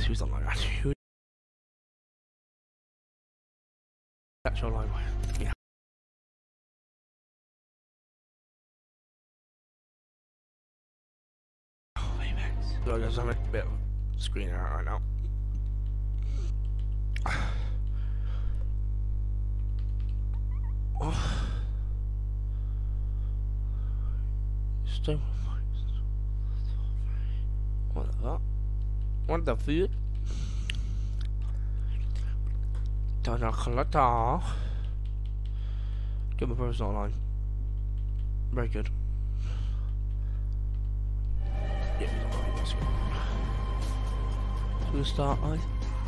who's online actually? Who actually online? Yeah. Oh, Apex. So I'm having a bit of screen error right now. Oh. Still. What the? What the fuck? Don't know. Get my brother's not online. Very good. Yeah, he's not online. That's good. So we'll start, guys.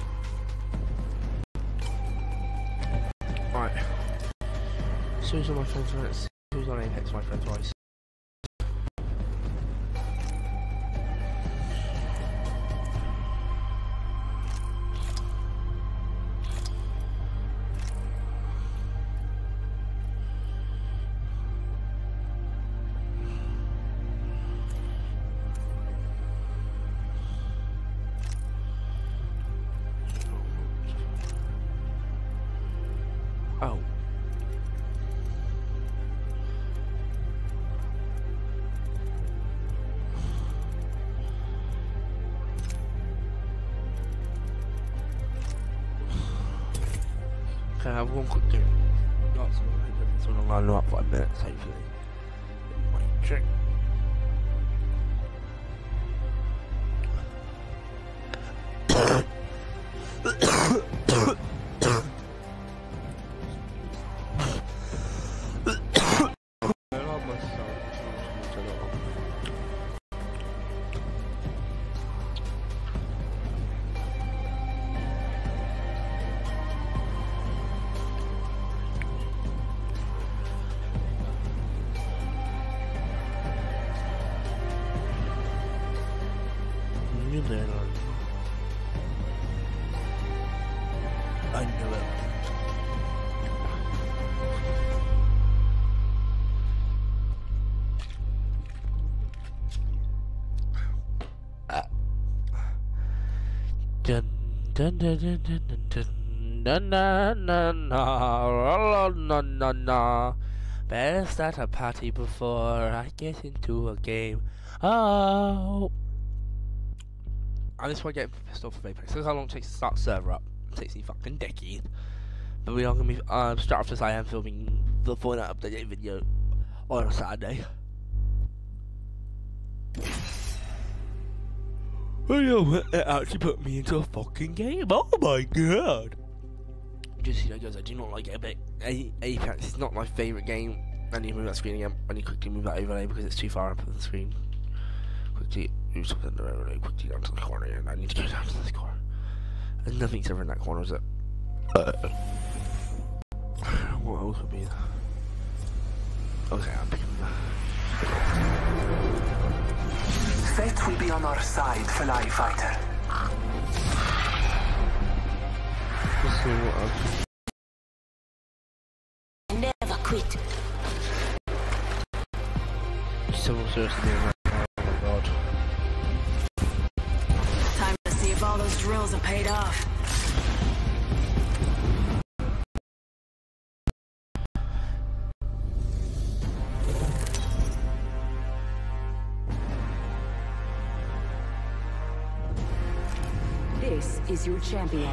Right. As soon as all my friends are as soon as on Apex, my friends rise. Oh. Okay, I have one quick thing. Not so it's on online in about 5 minutes, hopefully. Might check. I knew it. Dun dun dun dun dun dun dun dun dun na. Better start a party before I get into a game. Oh. And this is why I get pissed off with Apex. Look how long it takes to start the server up. It takes me fucking decade. But we are going to be, straight after this I am filming the Fortnite update video on a Saturday. Oh yeah, it actually put me into a fucking game. Oh my god. Just, you know guys, I do not like Apex. Apex is not my favourite game. I need to move that screen again. I need to quickly move that overlay because it's too far up on the screen. Quickly move something really quickly down to the corner, and I need to go down to this corner. There's nothing's ever in that corner, is it? What else would be there? Okay, I'm picking that. Fate will be on our side, Fly Fighter. Let's see what else. Never quit. Someone seriously doing that. Oh my god. Time to see if all those drills have paid off. This is your champion.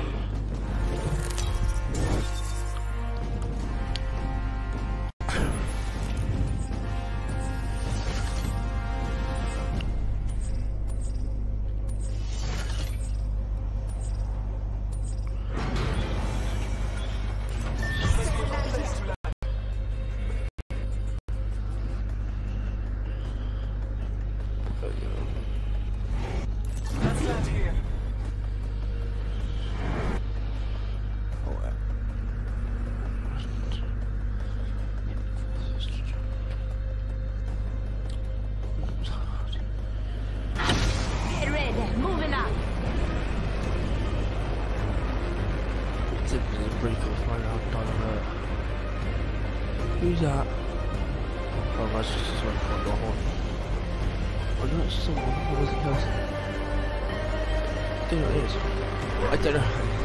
Who's that? Oh, that's just someone from the horn. Oh no, it's someone. What was the person? don't know what it is. I don't know.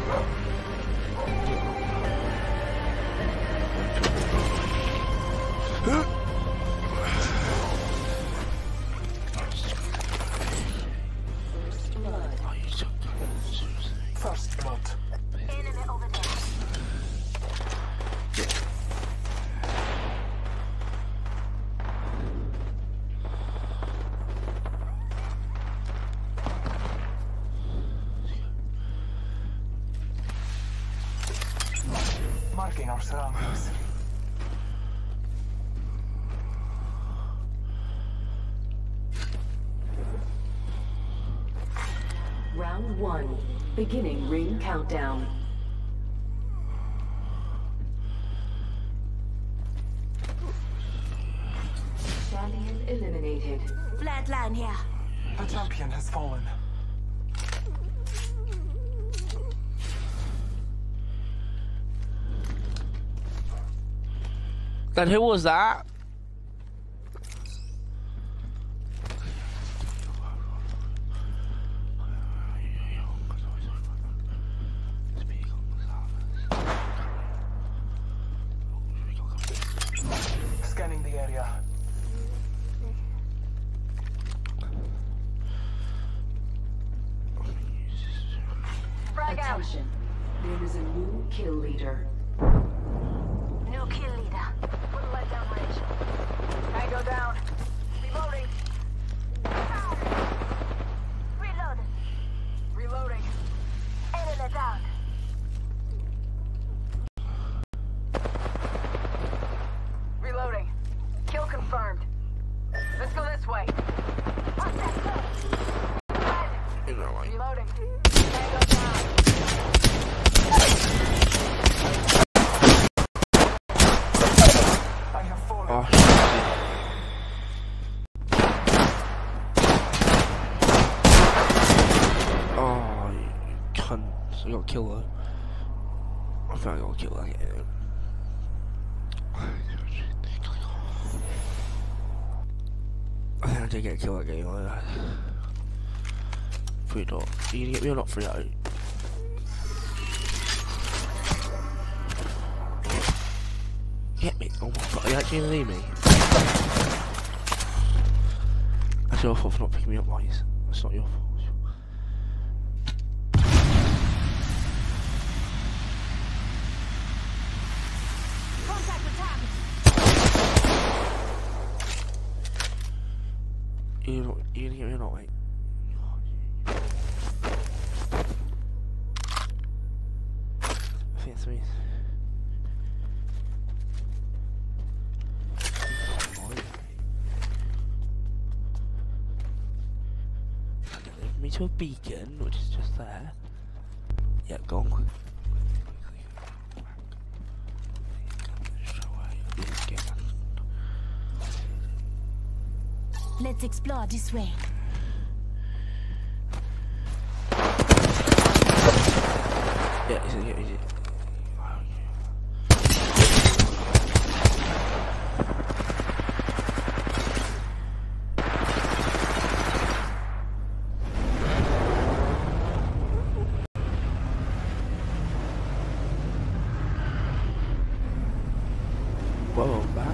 First blood. Enemy over there. Marking our surroundings. Round 1. Beginning ring countdown. Champion eliminated. Flatline here. The champion has fallen. Then who was that? Scanning the area. Frag out. Attention. There is a new kill leader. New kill leader. Wouldn't let down range. Tango down. Reloading. Reload. Reloading. Enemy down. Reloading. Kill confirmed. Let's go this way. You know, like, Reloading. Tango down. I have fallen. oh, shit. Oh, you cunt. I got killed though. I think I got killed again. I think I did get killed that game. Free dot. Are you gonna get me or not free out? Get me. Oh my god, you actually gonna leave me? That's your fault for not picking me up, Wise. It's not your fault. Contact with target. You gonna get me or not, mate? I think it's me. Leave me to a beacon, which is just there. Yeah, go on quick. Let's explore this way. Yeah, is it? Whoa, back.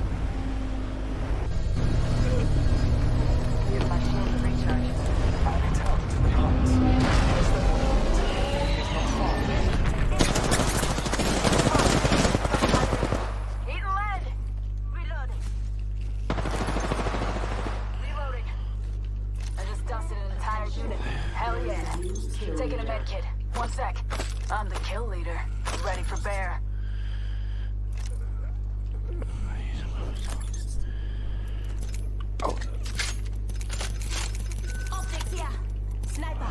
Here's my shield to recharge. I return to the hunt. As the moment is not far. Eating lead. Reloading. Reloading. I just dusted an entire unit. Hell yeah. Taking a med kit. 1 sec. I'm the kill leader. Ready for bear. Oh, Optics here. Sniper.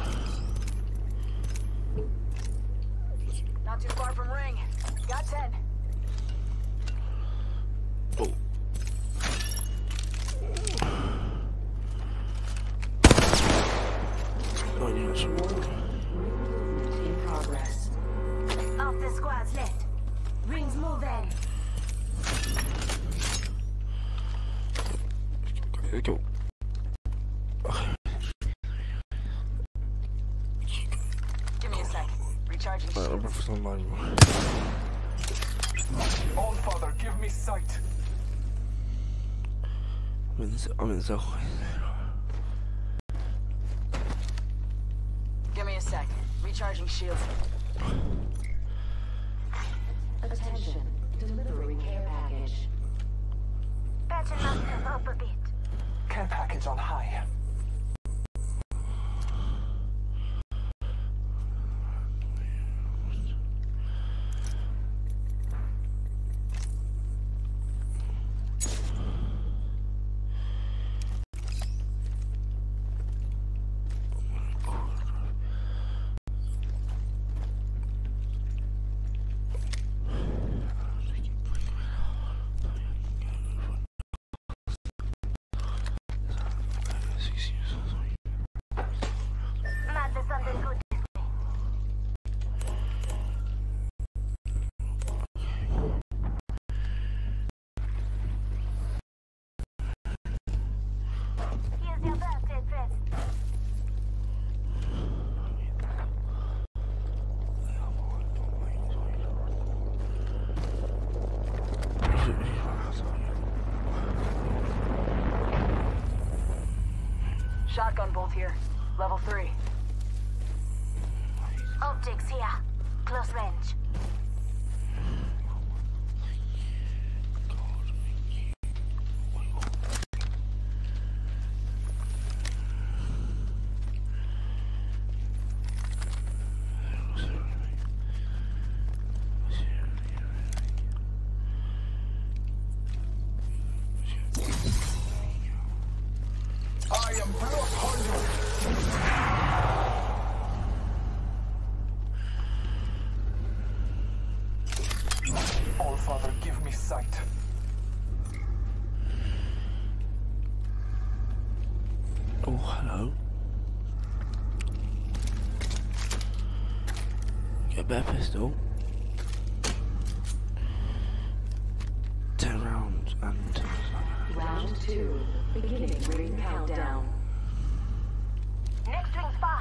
Not too far from ring. Got 10. oh. Oh, yeah, sure. In progress. Off the squad's left. Rings moving. Go. sec. Recharging shields. Breakfast online. All Father, give me sight. I'm in the Give me a sec. Recharging shields. Attention. Delivering care package. Better not move up a bit. Care package on high. Madness understood. Here's your birthday present. Shotgun bolt here. Level 3. Optics here. Close range. I am Blood Hunter. All Father, give me sight. Oh, hello. Get a better pistol. 10 rounds and... Round 2. Beginning ring countdown. Next ring's far.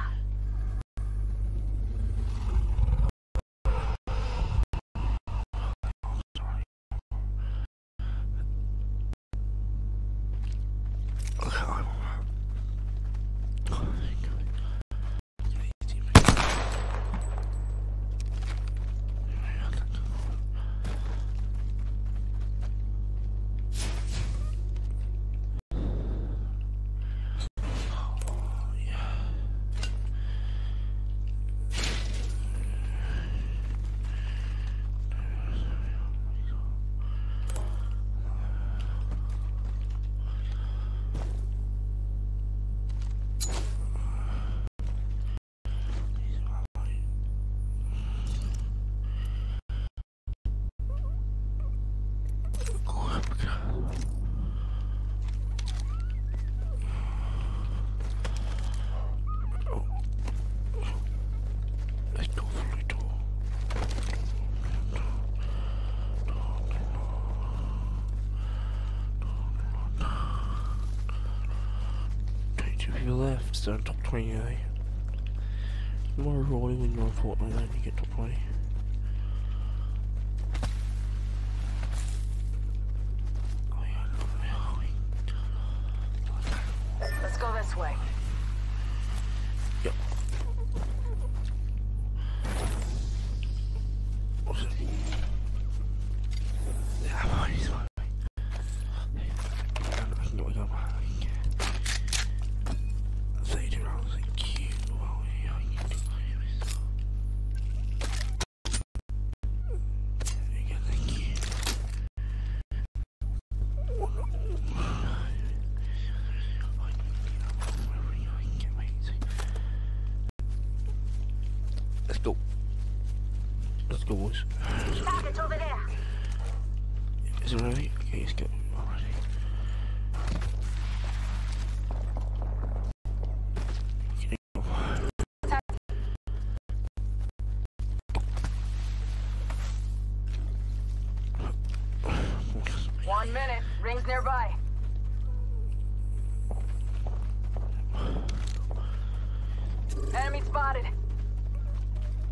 Left, so top 20, eh? More rolling when you're on Fortnite, then you get top 20. Oh yeah, Let's go this way. yep. What's it? Yeah, I'm on his way. I can get my gun. Let's go. Let's go, boys. Target over there. Is it ready? Okay, let's go. Alrighty. One minute. Rings nearby. Enemy spotted.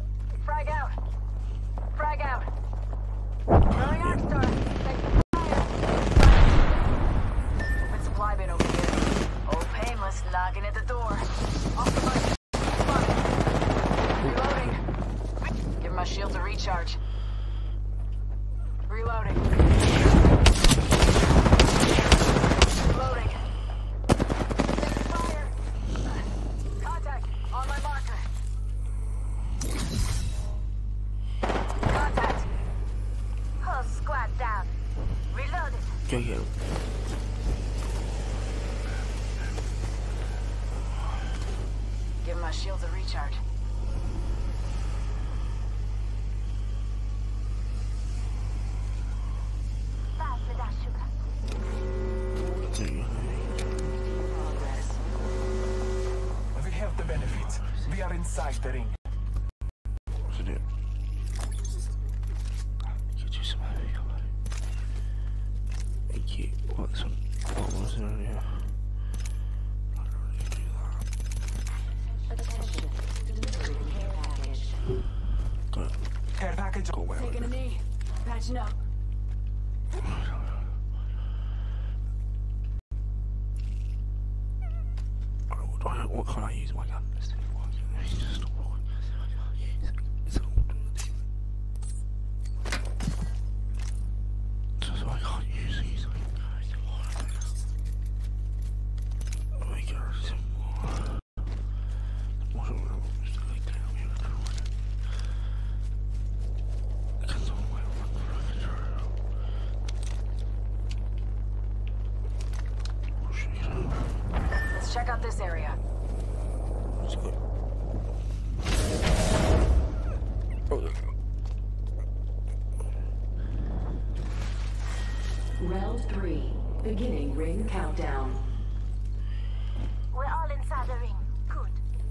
go get him. Give my shields a recharge. Fast with that sugar. Progress. We have the benefits. We are inside the ring. What's it do? Get you some heavy cover. Thank you. What's on? What was it on here? I don't really do that. Attention. Delivering care package. Got it. Care package. Got away with Taking a it. knee. Patching up. What can I use my gun? It's just not wrong. It's all so I can't use these. Oh my god, some more. What am I supposed to like down here? It's all my Let's check out this area. Let's go. Oh, Round 3. Beginning ring countdown. We're all inside the ring. Good.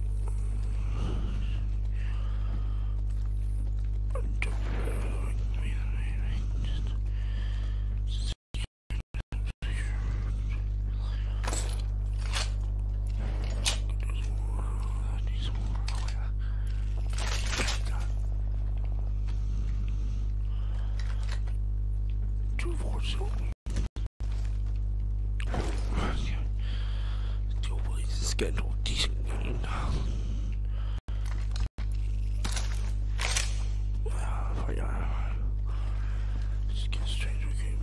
It's getting all decent game now. Just get straight to the game.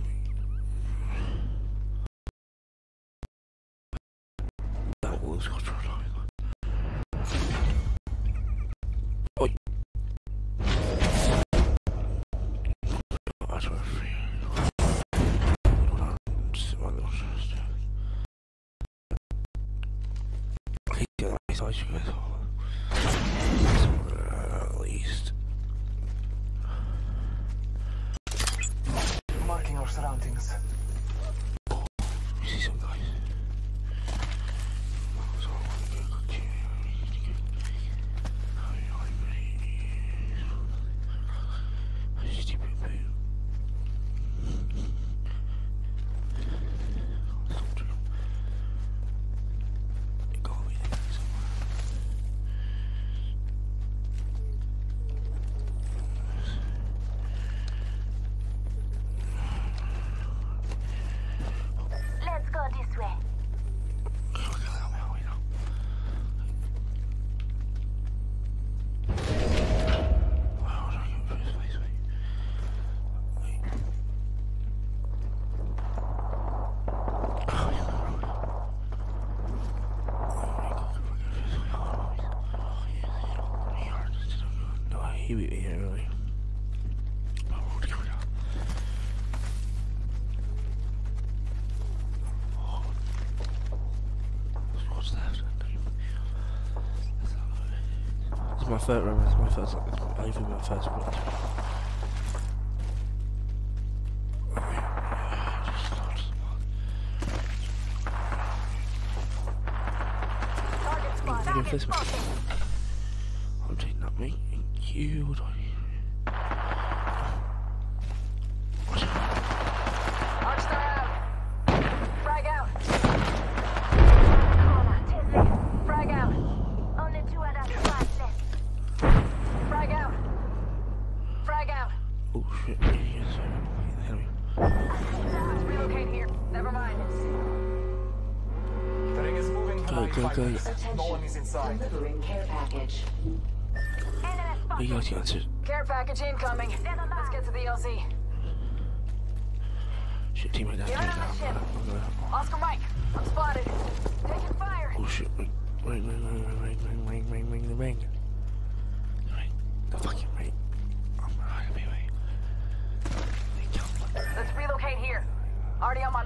That was control. Oi. That's what I feel. I should go at least. Marking our surroundings. We see some guys. So I want to go cook you. Stupid boo. It can't be there somewhere. Let's go this way. He beat me here early. What's that? This is my first, remember, it's my first, I even my first one. Target spot. Give this one. I'm taking that, mate. Thank you. What do I need? Archstar out. Frag out. Corner, 10 left. Frag out. Only 2 out of 5 left. Frag out. Frag out. Oh shit. Yes, enemy. Let's relocate here. Never mind. The ring is moving. Go, go, go. No one is inside. Delivering care package. Enemy You spotted. guys can answer. Care package incoming. Let's get to the LZ. Shit, teammate down, teammate down. I'm going. Oscar Mike, I'm spotted. Taking fire. Oh shit. Ring the ring. The fucking ring. I'm right up here, mate. Let's relocate here. Already on my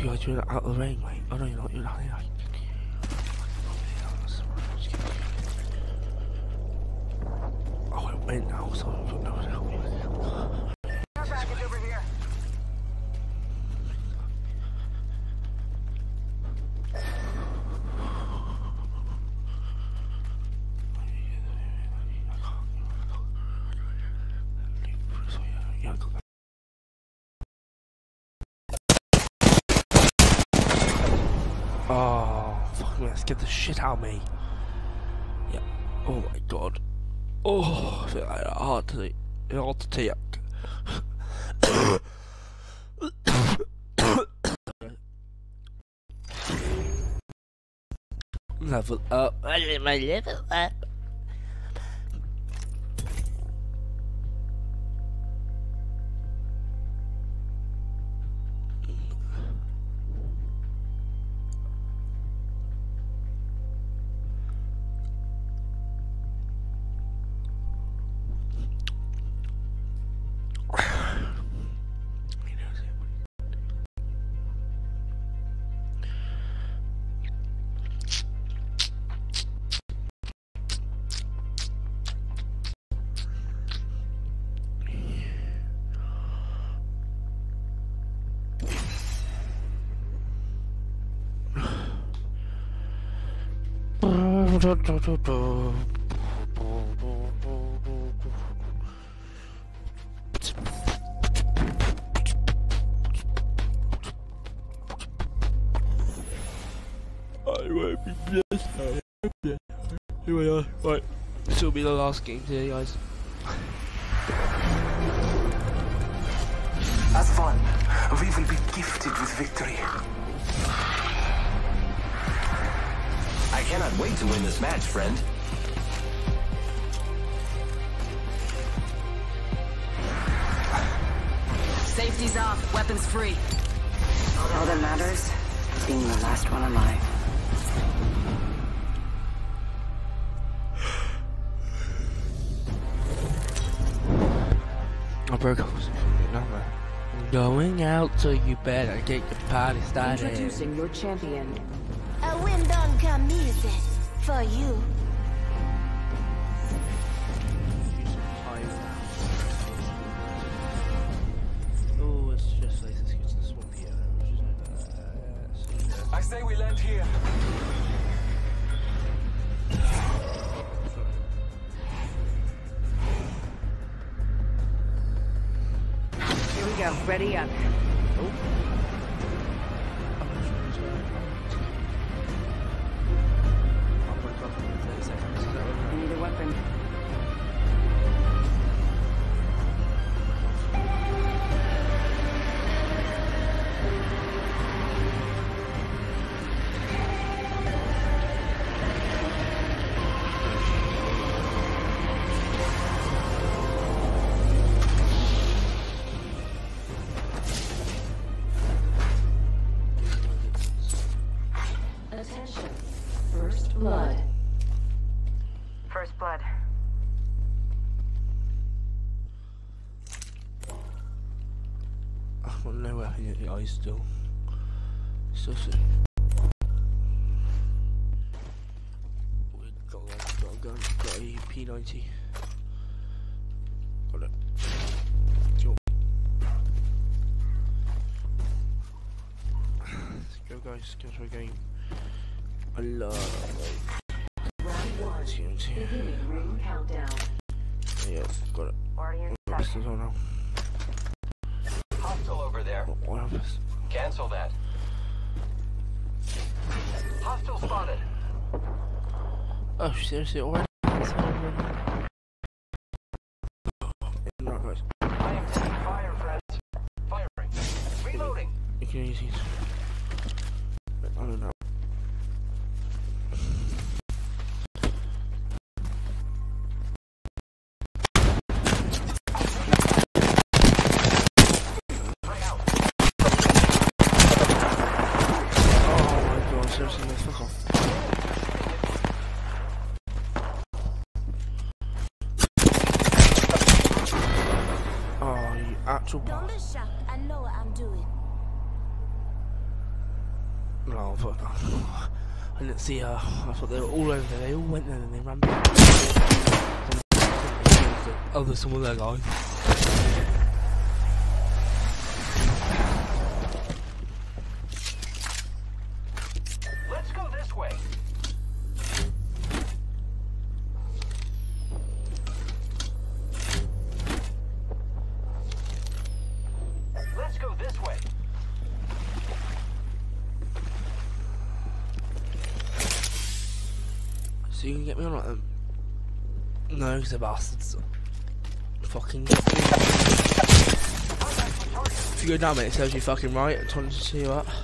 guys, you're out of the rain, mate. Oh no, you're not. You're not. Oh, it went now, so I don't know what to help you with. Care package over here. Oh, fuck me, that scared the shit out of me. Yeah. Oh my god. Oh, I feel like hard to take. Level up. I need my level up. I won't be blessed now. Here we are. Right, this will be the last game today, guys. As one, we will be gifted with victory. I cannot wait to win this match, friend. Safety's off, weapons free. All that matters is being the last one alive. I broke up with something, number. Going out, so you better get your party started. Introducing your champion. A wind on Camille for you. Oh, it's just like this gets the swamp here. I say we land here. Here we go. Ready up. I need a weapon. Attention. First blood. First blood. I've got no weapon yet, I still. Still sick. Got a gun, got a P90. Got it. Yo. Let's go, guys, get to a game. I love Round one. TNT. Beginning ring countdown. Yes, got it. Already What pistols on now? Hostile over there. What happens? Cancel that. Hostile spotted. Oh, seriously, already? It's already. Right, guys. I am taking fire, friends. Firing. Reloading. You can use these. I don't know. Seriously, no, fuck off. Oh, you actual Don't be shocked. I know what I'm doing. No, but I didn't see her. I thought they were all over there. They all went there and they ran back. Oh, there's someone there, guys. Let's go this way. Let's go this way. So you can get me on like them? No, because they're bastards. Fucking. If you go down, mate, it serves you fucking right. I'm trying to see you up.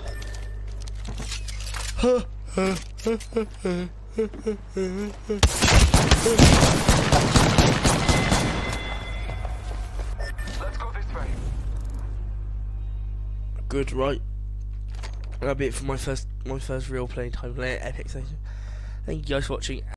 Let's go this way. Good, right. That'll be it for my first real playtime play at Epic Station. Thank you guys for watching.